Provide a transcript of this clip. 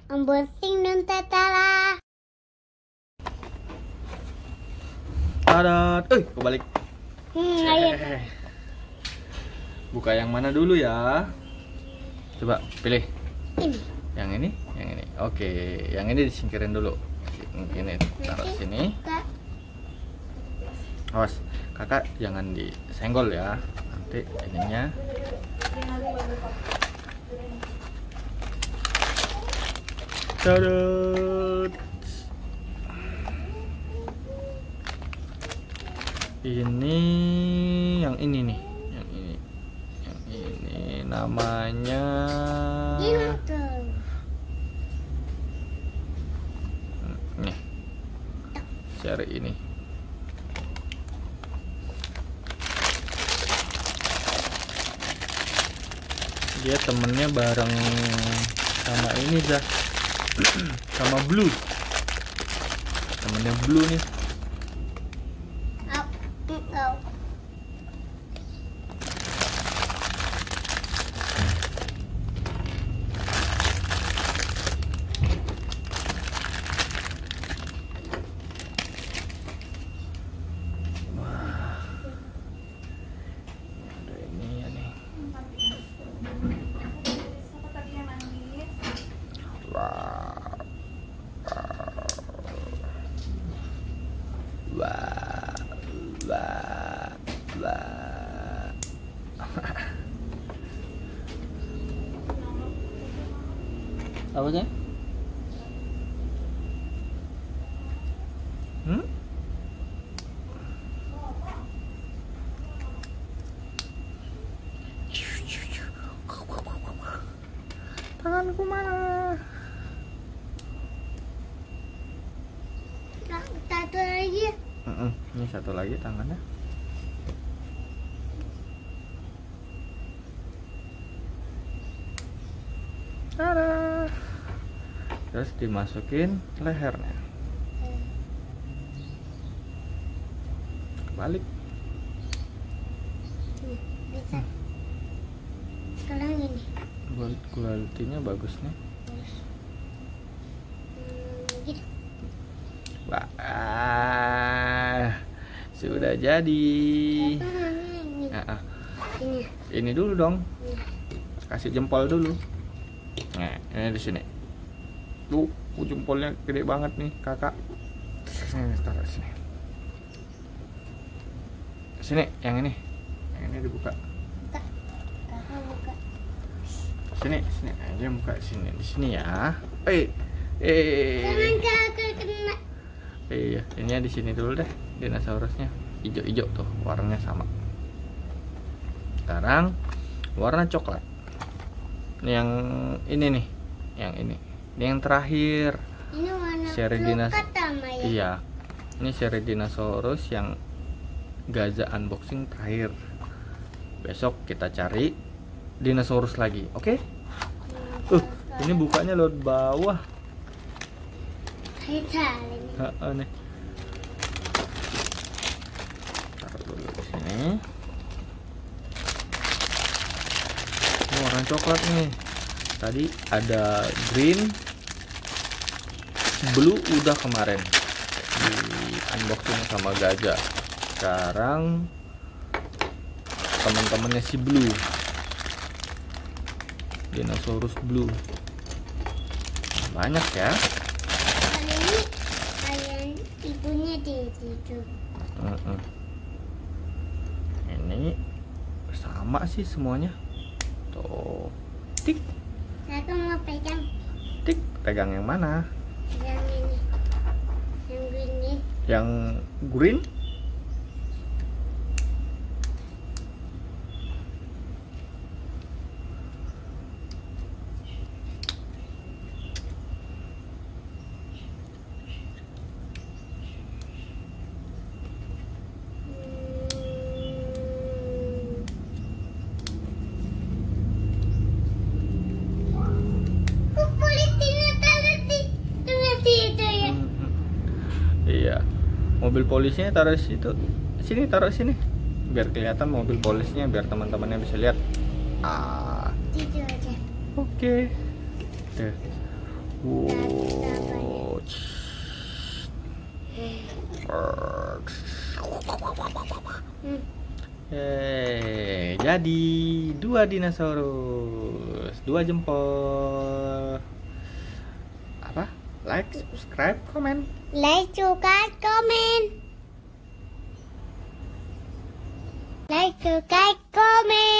Unboxing Nun Tetala. Tadat, kebalik. Ayo. Buka yang mana dulu ya? Coba pilih. Ini. Yang ini, yang ini. Oke, yang ini disingkirin dulu. Ini taruh sini. Kak. Awas, kakak jangan disenggol ya. Nanti ininya. Tadat. Ini yang ini nih, yang ini namanya nih, seri ini. Dia temennya bareng sama ini dah, sama Blue, temennya Blue nih. Apa sih? Tanganku mana? Satu lagi. Ini satu lagi tangannya. Tada. Terus dimasukin lehernya. Kebalik. Bisa. Sekarang ini. Buat kualitinya bagus nih. Gitu. Wah, sudah jadi. Ini dulu dong. Kasih jempol dulu. Nah, ini di sini. Tuh, jempolnya gede banget nih, kakak. Ini taruh sini. Sini, yang ini. Yang ini dibuka. Kakak buka. Sini aja buka sini. Di sini ya. Jangan kakak kena. Iya, ini di sini dulu deh. Dinosaurusnya hijau-hijau tuh, warnanya sama. Sekarang warna coklat. Yang ini nih, yang ini yang terakhir. Ini warna Seri pertama ya. Iya, ini seri dinosaurus yang Gaza unboxing terakhir. Besok kita cari dinosaurus lagi, oke? Ini bukanya lewat bawah. Nih. Taruh dulu di sini. Ini warna coklat nih. Tadi ada green, blue udah kemarin di unboxing sama Gaza. Sekarang teman-temannya si Blue, dinosaurus Blue. Banyak ya. Kali ini kalian ibunya di situ. Ini sama sih semuanya. Tuh, tik. Aku mau pegang. Tik, pegang yang mana? Yang ini. Yang ini. Yang green? Iya. Mobil polisinya taruh situ. Sini, taruh sini. Biar kelihatan mobil polisinya, biar teman-temannya bisa lihat. Tidur aja. Oke. Tuh. Wow. Jadi 2 dinosaurus, 2 jempol. Apa? Like, subscribe, komen. Like, suka, komen. Like, suka, komen.